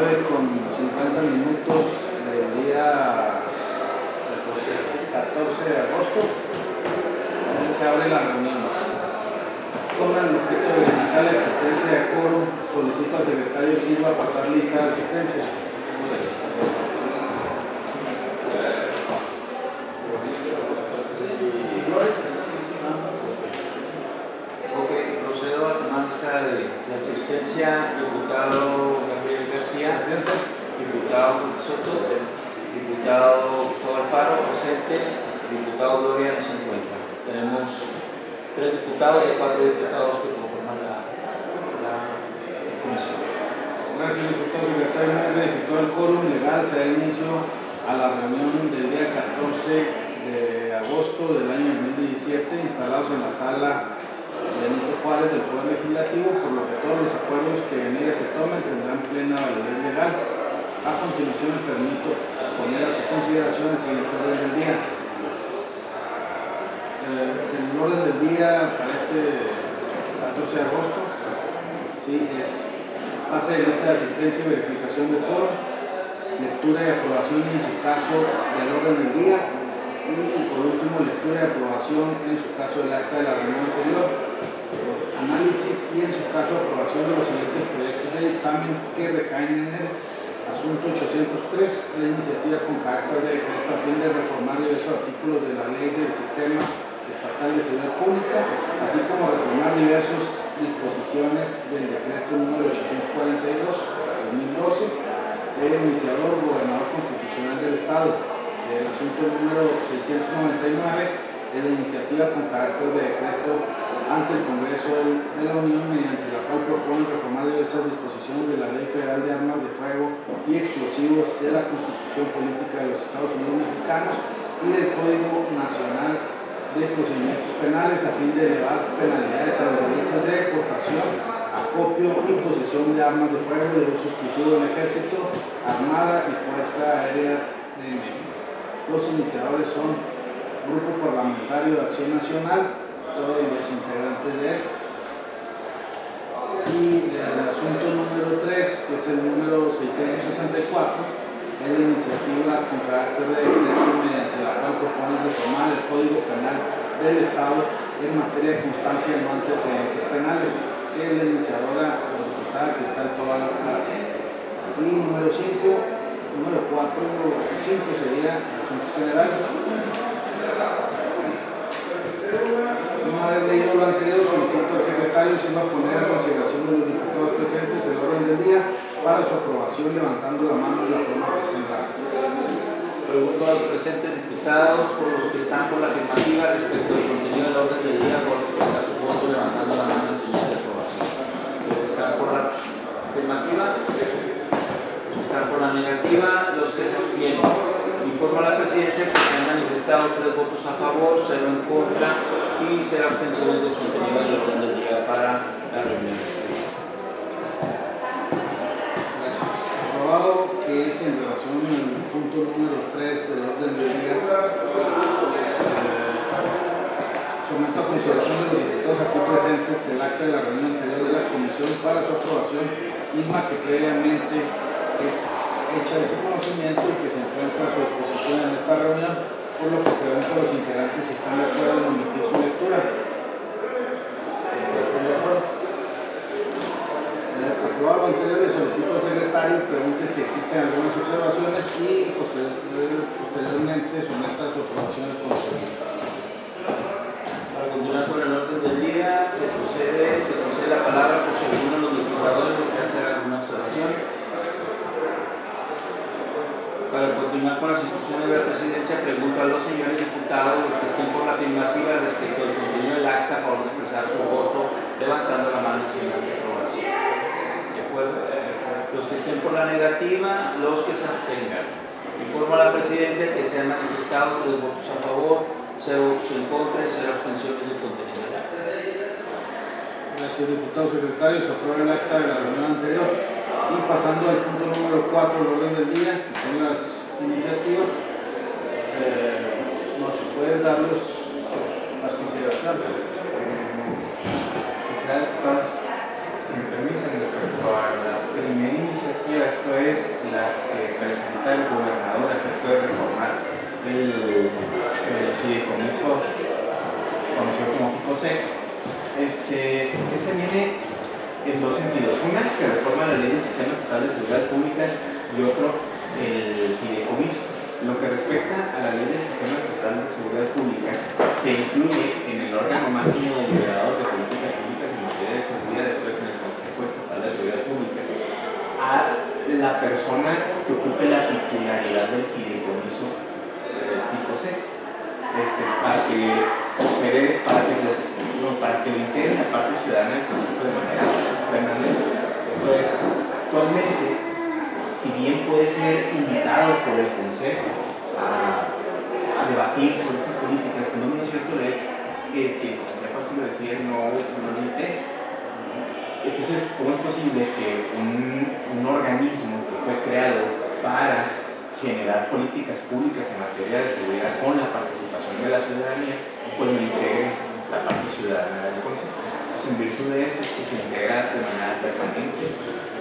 9:50 del día 14 de agosto. Se abre la reunión. Con el objeto de verificar la existencia de quórum, solicito al secretario Silva pasar lista de asistencia. Procedo a tomar lista de asistencia. Diputado Gabriel García, presente. Diputado Soto, diputado Gustavo Alfaro, presente. Diputado Gloria, no se encuentra. Tenemos 3 diputados y 4 diputados que conforman la comisión. Gracias, diputado secretario. Una vez verificado el quórum legal, se da inicio a la reunión del día 14 de agosto del año 2017, instalados en la sala Benito Juárez del Poder Legislativo, por lo que todos los acuerdos que en ella se tomen tendrán plena validez legal. A continuación, me permito poner a su consideración el siguiente orden del día. El orden del día para este 14 de agosto es pase de lista de asistencia y verificación de quórum, lectura y aprobación en su caso del orden del día, y por último lectura y aprobación en su caso del acta de la reunión anterior, análisis y en su caso aprobación de los siguientes proyectos de dictamen que recaen en el asunto 803, la iniciativa con carácter de decreto a fin de reformar diversos artículos de la ley del sistema estatal de seguridad pública, así como reformar diversas disposiciones del decreto número 842/2012, el iniciador gobernador constitucional del estado. El asunto número 699 es la iniciativa con carácter de decreto ante el Congreso de la Unión, mediante la cual propone reformar diversas disposiciones de la Ley Federal de Armas de Fuego y Explosivos, de la Constitución Política de los Estados Unidos Mexicanos y del Código Nacional de Procedimientos Penales, a fin de elevar penalidades a los delitos de portación, acopio y posesión de armas de fuego de uso exclusivo del Ejército, Armada y Fuerza Aérea de México. Los iniciadores son Grupo Parlamentario de Acción Nacional, todos los integrantes de él. Y el asunto número 3, que es el número 664, es la iniciativa con carácter de decreto mediante la cual propone reformar el Código Penal del Estado en materia de constancia de no antecedentes penales, que es la iniciadora, la diputada Cristal Tobar. Y número 5, número 4, 5 sería asuntos generales. Una vez leído lo anterior, solicito al secretario si va a poner a consideración de los diputados presentes el orden del día para su aprobación, levantando la mano de la forma acostumbrada. Pregunto a los presentes diputados por los que están por la afirmativa respecto al contenido del orden del día, por expresar su voto levantando la mano en señal de aprobación. Los que están por la afirmativa, los que están por la negativa, los que se abstienen. Informa a la presidencia que se han manifestado 3 votos a favor, 0 en contra y 0 abstenciones del contenido del orden del día para la reunión. Gracias. Aprobado, que es en relación al punto número 3 del orden del día. Someto a consideración de los diputados aquí presentes el acta de la reunión anterior de la comisión para su aprobación, misma que previamente es hecha de su conocimiento y que se encuentra a su disposición en esta reunión, por lo que pregunto a los integrantes si están de acuerdo en omitir su lectura. Aprobado lo anterior, le solicito al secretario pregunte si existen algunas observaciones y posteriormente someta su aprobación al Consejo. Para continuar con el orden del día, se concede la palabra por si alguno de los diputados desea hacer alguna observación. Para continuar con las instrucciones de la presidencia, pregunto a los señores diputados, los que estén por la afirmativa respecto al contenido del acta, a favor de expresar su voto levantando la mano en señal de aprobación. ¿De acuerdo? Los que estén por la negativa, los que se abstengan. Informo a la presidencia que se han manifestado 3 votos a favor, 0 votos en contra y 0 abstenciones del contenido del acta. Gracias, diputado secretario. Se aprueba el acta de la reunión anterior. Y pasando al punto número 4 del orden del día, que son las iniciativas, ¿nos puedes dar las consideraciones? Si me permiten, respecto a la primera iniciativa, esto es la que presenta el gobernador a efecto de reformar el fideicomiso conocido como FICOSEC. Este viene en dos sentidos. Una, que reforma la ley del sistema estatal de seguridad pública, y otro, el fideicomiso. Lo que respecta a la ley del sistema estatal de seguridad pública, se incluye en el órgano máximo deliberador de políticas públicas en materia de seguridad, después en el Consejo Estatal de Seguridad Pública, a la persona que ocupe la titularidad del fideicomiso FICOSEC, para que opere, para que lo integre la parte ciudadana del Consejo de manera permanente. Esto es, actualmente, si bien puede ser invitado por el Consejo a debatir sobre estas políticas, no es cierto es que si el Consejo así lo decide, no lo integre. Entonces, ¿cómo es posible que un organismo que fue creado para generar políticas públicas en materia de seguridad con la participación de la ciudadanía, pues no integre la parte ciudadana del Consejo? Pues en virtud de esto es que se integra de manera permanente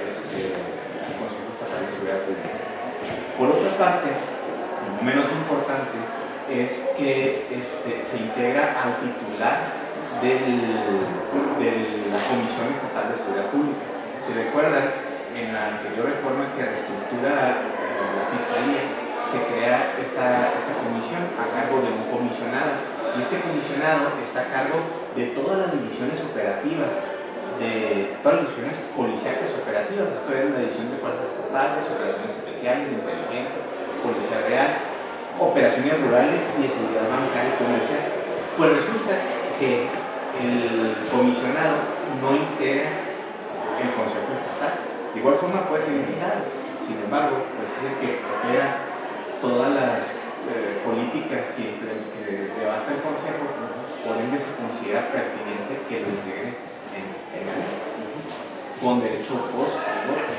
el Consejo Estatal de Seguridad Pública. Por otra parte, no menos importante, es que se integra al titular de la Comisión Estatal de Seguridad Pública. Si recuerdan, en la anterior reforma que reestructura la Fiscalía, se crea esta comisión a cargo de un comisionado, y este comisionado está a cargo de todas las divisiones operativas, de todas las divisiones policíacas operativas. Esto es la división de fuerzas estatales, operaciones especiales, de inteligencia, policía real, operaciones rurales y de seguridad bancaria y comercial. Pues resulta que el comisionado no integra el Consejo Estatal. De igual forma puede ser invitado, sin embargo, pues es el que opera todas las políticas que debata el Consejo, por ende se considera pertinente que lo integre en la ley, con derecho a voz y voto.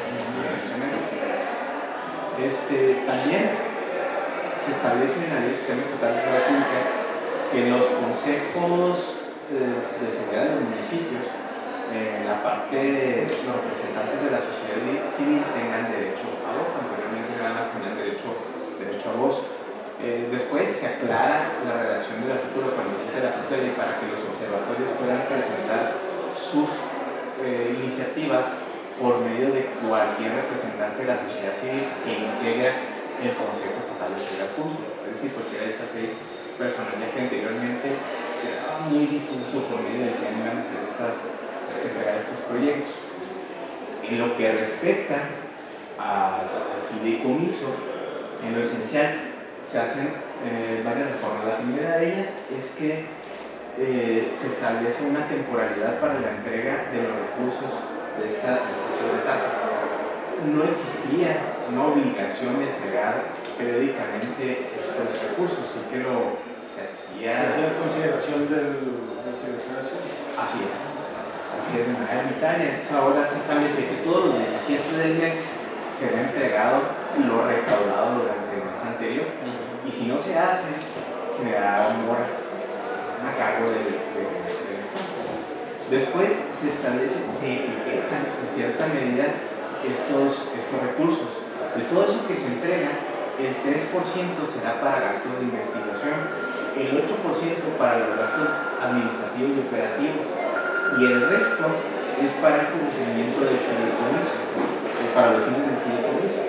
También se establece en la ley del sistema estatal de seguridad pública que los consejos de seguridad de los municipios, la parte de los representantes de la sociedad civil, tengan derecho a voto. Anteriormente nada más tenían derecho a voz. Después se aclara la redacción del artículo 47 de la propia ley para que los observatorios puedan presentar sus iniciativas por medio de cualquier representante de la sociedad civil que integra el Consejo Estatal de Seguridad Pública. Es decir, cualquiera de esas 6 personas, ya que anteriormente era muy difuso por medio de que iban a entregar estos proyectos. En lo que respecta al fideicomiso, en lo esencial, se hacen varias reformas. La primera de ellas es que se establece una temporalidad para la entrega de los recursos de esta sobretasa. No existía una obligación de entregar periódicamente estos recursos, así que se hacía en consideración del secretario. Así es, de manera arbitraria. Entonces ahora se establece que todos los 17 del mes será entregado lo recaudado durante el mes anterior, y si no se hace, generará mora a cargo del Estado. Después se etiquetan en cierta medida estos recursos. De todo eso que se entrega, el 3% será para gastos de investigación, el 8% para los gastos administrativos y operativos, y el resto es para el cumplimiento del fideicomiso, para los fines del fideicomiso.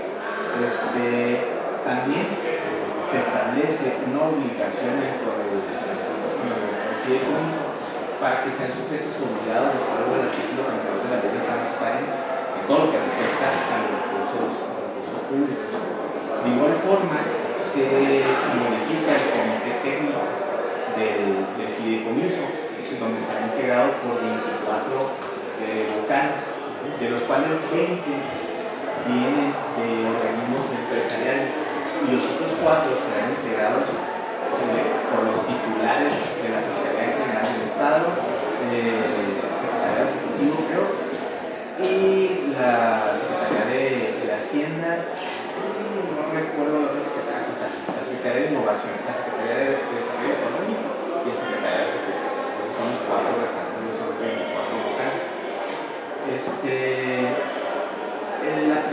También se establece una obligación dentro del fideicomiso para que sean sujetos obligados de acuerdo al artículo 32 de la ley de transparencia en todo lo que respecta a los recursos públicos. De igual forma, se modifica el comité técnico del fideicomiso, donde será integrado por 24 vocales, de los cuales 20 vienen de organismos empresariales, y los otros 4 serán integrados por los titulares de la Fiscalía General del Estado, Secretaría Ejecutivo, creo, y la Secretaría de Hacienda, no recuerdo la otra secretaría, aquí está, la Secretaría de Innovación, la Secretaría de Desarrollo Económico y la Secretaría de Ejecutivo. Son los 4 restantes, son 24 vocales.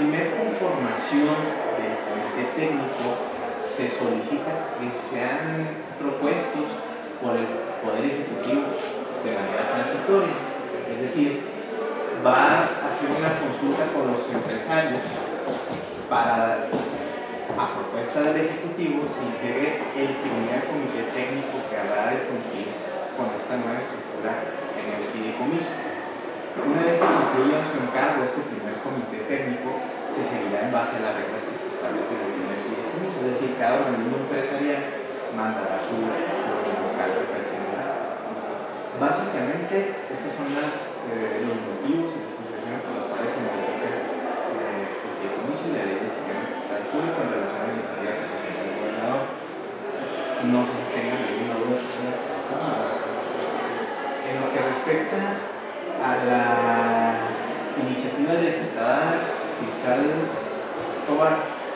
primer conformación del comité técnico se solicita que sean propuestos por el Poder Ejecutivo de manera transitoria, es decir, va a hacer una consulta con los empresarios para, a propuesta del Ejecutivo, se integre el primer comité técnico que habrá de fungir con esta nueva estructura en el fideicomiso. Una vez que concluya su encargo este primer comité técnico, se seguirá en base a las reglas que se establecen en el primer fideicomiso, es decir, cada organismo empresarial mandará su local representante. Básicamente, estos son los motivos y las consideraciones por las cuales se modifica el fideicomiso y la ley del sistema estatal público en relación a la iniciativa que presenta el gobernador. No sé si tengan alguna duda. En lo que respecta a la iniciativa de la diputada fiscal Tobar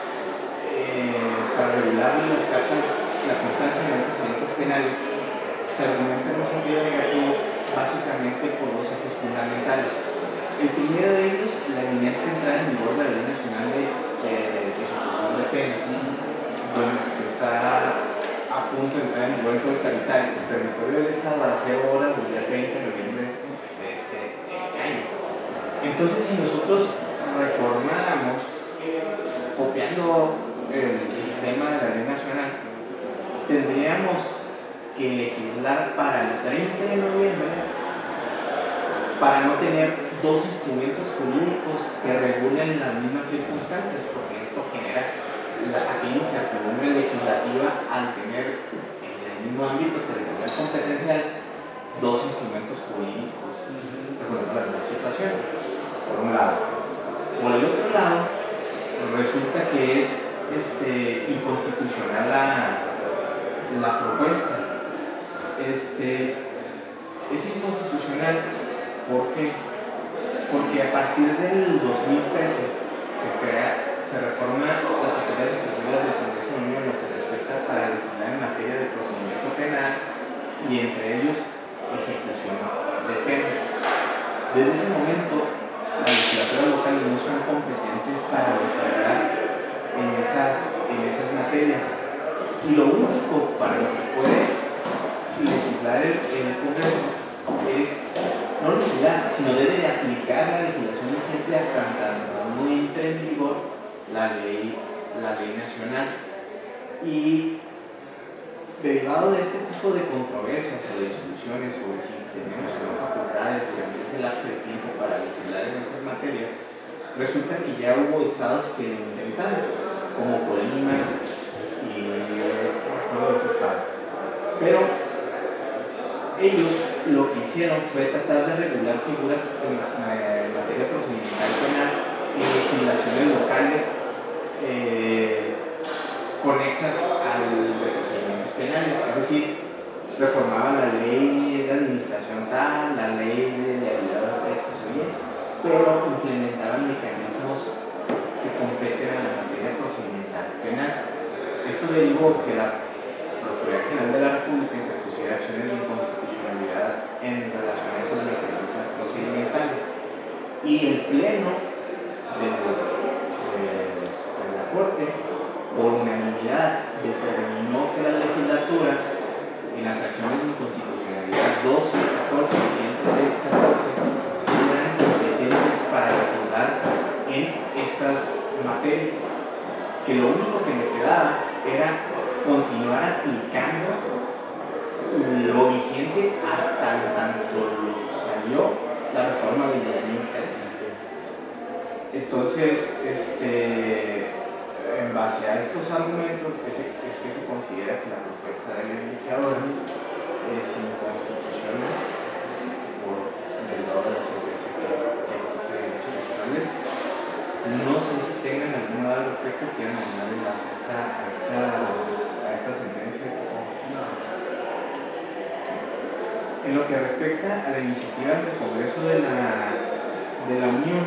para regular las cartas, la constancia de antecedentes penales, se argumenta en un sentido negativo básicamente por dos ejes fundamentales. El primero de ellos, la inminente entrada en vigor de la Ley Nacional de Ejecución de Penas, que está a punto de entrar en vigor en todo el territorio del Estado a las 0 horas del día 30 de noviembre de este año. Entonces, si nosotros reformáramos, copiando el sistema de la Ley Nacional, tendríamos que legislar para el 30 de noviembre para no tener dos instrumentos jurídicos que regulen las mismas circunstancias, porque esto genera aquella incertidumbre legislativa al tener en el mismo ámbito territorial competencial dos instrumentos jurídicos resolviendo la misma situación, por un lado. Por el otro lado, resulta que es inconstitucional la propuesta. Es inconstitucional porque a partir del 2013 se reforma las autoridades exclusivas del Congreso de la Unión en lo que respecta para legislar en materia de procedimiento penal y entre ellos ejecución de penas. Desde ese momento las legislaturas locales no son competentes para legislar en esas materias, y lo único para lo que puede legislar el Congreso es no legislar, sino debe de aplicar la legislación vigente hasta tanto no entre en vigor la ley nacional. Y derivado de este tipo de controversias o de discusiones sobre si tenemos o no facultades durante ese lapso de tiempo para legislar en esas materias, resulta que ya hubo estados que lo intentaron, como Colima y no recuerdo otro estado. Pero ellos lo que hicieron fue tratar de regular figuras en materia procedimental penal en legislaciones locales conexas al de procedimientos penales, es decir, reformaban la ley de administración tal, la ley de legalidad de pero implementaban mecanismos que competen a la materia procedimental penal. Esto derivó que la Procuraduría General de la República interpusiera acciones de inconstitucionalidad en relación a esos mecanismos procedimentales, y el Pleno de la Corte, por unanimidad, determinó que las legislaturas en las acciones de inconstitucionalidad 12, 14, 106, 14 eran competentes para legislar en estas materias, que lo único que me quedaba era continuar aplicando lo vigente hasta tanto salió la reforma del 2003. Entonces, en base a estos argumentos es que se considera que la propuesta del iniciador es inconstitucional por derivado de la sentencia que se establece. No sé si tengan alguna duda al respecto, quieran hablar en base a esta sentencia. No. En lo que respecta a la iniciativa del Congreso de la Unión,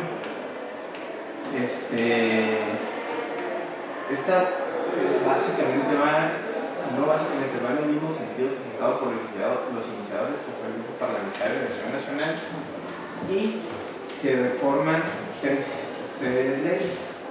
esta básicamente va en el mismo sentido presentado por los iniciadores, que fue el Grupo Parlamentario de Acción Nacional, y se reforman tres leyes.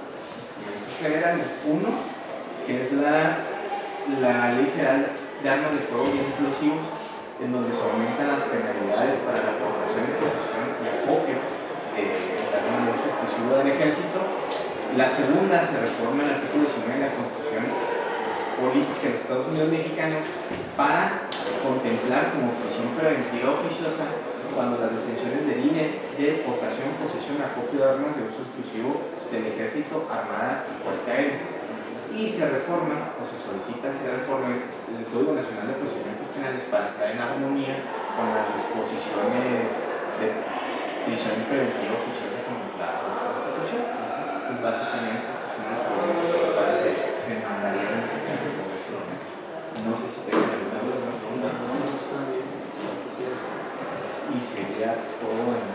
federales. Uno, que es la Ley Federal de Armas de Fuego y Explosivos, en donde se aumentan las penalidades para la aportación, posesión y acopio de armas de uso exclusivo del ejército. La segunda, se reforma el artículo 19 de la Constitución Política de los Estados Unidos Mexicanos para contemplar como prisión preventiva oficiosa cuando las detenciones deriven de portación, posesión, acopio de armas de uso exclusivo del ejército, armada y fuerza aérea. Y se reforma, o se solicita, se reforme el Código Nacional de Procedimientos Penales para estar en armonía con las disposiciones de prisión preventiva oficiosa contempladas en la Constitución. Pues básicamente estos son los argumentos por los cuales se mandarían en ese caso. No sé si tengo alguna pregunta. Y sería todo en...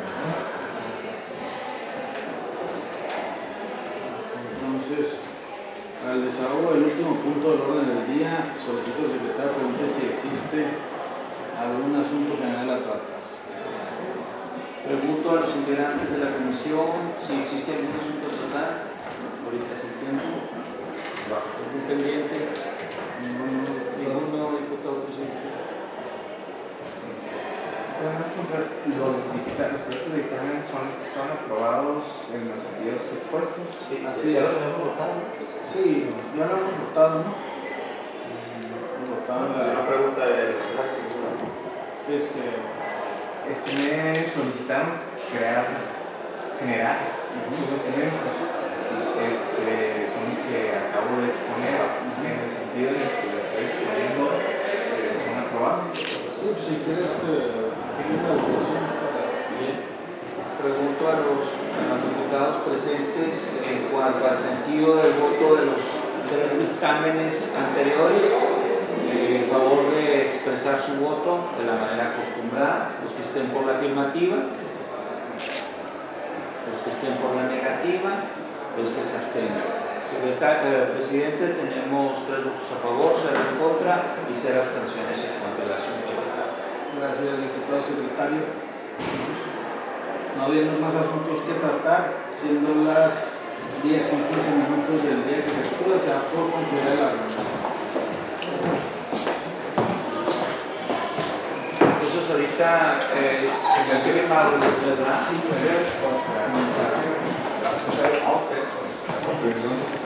Entonces, al desahogo del último punto del orden del día, solicito al secretario pregunte si existe algún asunto general a tratar. Pregunto a los integrantes de la comisión si existe algún asunto a tratar. Ahorita es el tiempo. ¿Algún pendiente? Ninguno, diputado presidente. Los proyectos de dictamen son aprobados en los sentidos expuestos. Sí, así es. Sí, ya lo hemos votado, ¿no? Hemos votado Una pregunta de los tres. Es que me solicitaron generar estos documentos. Son los que acabo de exponer, en el sentido en el que los estoy exponiendo, son aprobados. Sí, pues si quieres, una votación. Bien. Pregunto a los diputados presentes en cuanto al sentido del voto de los tres dictámenes anteriores, en favor de expresar su voto de la manera acostumbrada, los que estén por la afirmativa, los que estén por la negativa, los que se abstengan. Presidente, tenemos 3 votos a favor, 0 en contra y 0 abstenciones en cuanto al asunto. Gracias, diputado secretario. No habiendo más asuntos que tratar, siendo las 10:15 del día que se actúa, se da por concluida la reunión. Entonces ahorita se me quiere más los tres, ¿verdad? Sí, gracias a usted. Perdón.